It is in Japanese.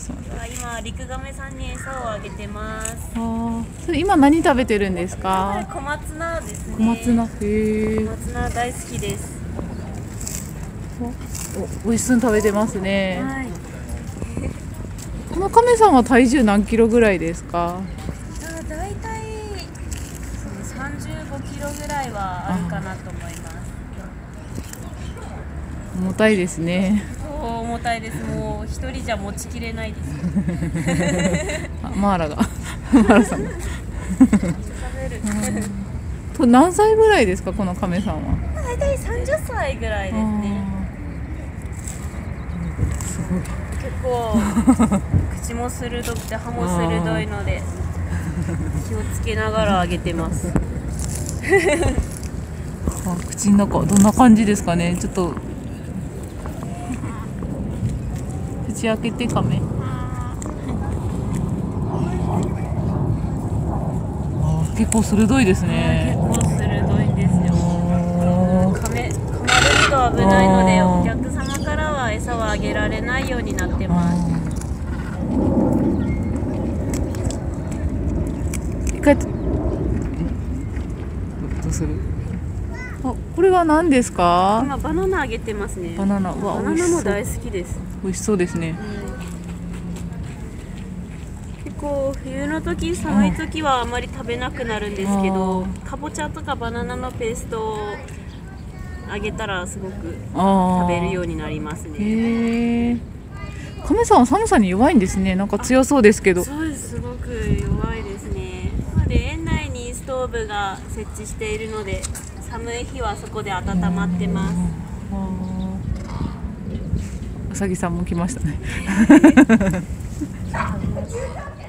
ます。 今リクガメさんに餌をあげてます。 それ今何食べてるんですか？ 小松菜ですね。 小松菜。へえ。 小松菜大好きです。 おいしそうに食べてますね。 はい。 この亀さんは体重何キロぐらいですか？ だいたい35キロぐらいはあるかなと思います。 重たいですね。 重たいです。もう一人じゃ持ちきれないです。 マーラさんがと何歳ぐらいですか、この亀さんは？ だいたい30歳ぐらいですね。 すごい。 結構口も鋭くて歯も鋭いので気をつけながらあげてます。 口の中どんな感じですかね。ちょっと口開けて亀。結構鋭いですね。 結構鋭いんですよ。噛まれると危ないので、お客様からは餌をあげられないようになってます。 一回どうする？これは何ですか？ 今バナナあげてますね。 バナナも大好きです。 美味しそうですね。 結構冬の時、寒い時はあまり食べなくなるんですけど、かぼちゃとかバナナのペーストをあげたらすごく食べるようになりますね。 へえ。亀さんは寒さに弱いんですね。なんか強そうですけど。 そうです、すごく弱いですね。で、園内にストーブが設置しているので、寒い日はそこで温まってます。 うさぎさんも来ましたね。